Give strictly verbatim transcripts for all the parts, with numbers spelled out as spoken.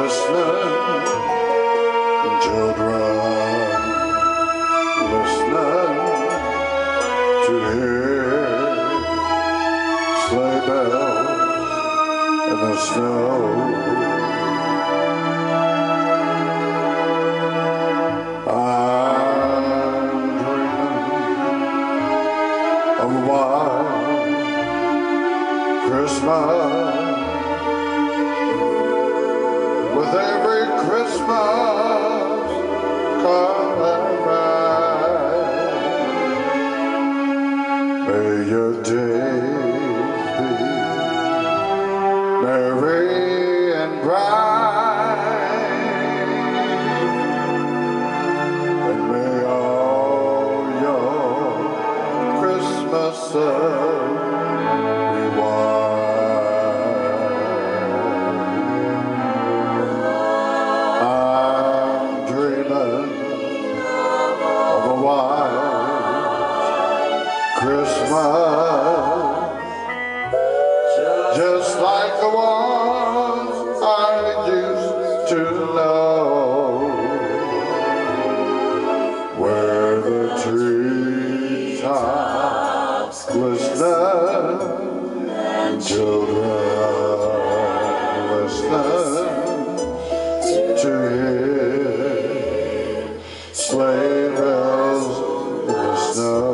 listening, children, listening to hear sleigh bells in the snow. I'm dreaming of a white Christmas. With every Christmas card I write, may your days be merry and bright, and may all your Christmases be white. Christmas, just like the ones I used to know, where the treetops glisten and children listen to hear sleigh bells in the snow.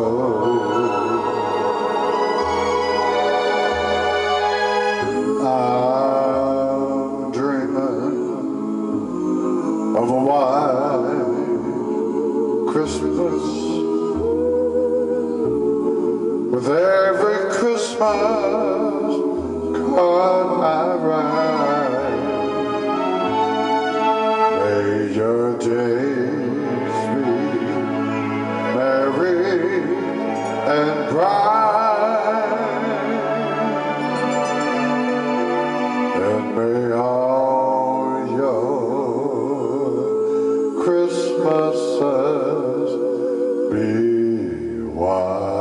I'm dreaming of a white Christmas. With every Christmas card I write, may your days be merry and bright, and may all your Christmases be white.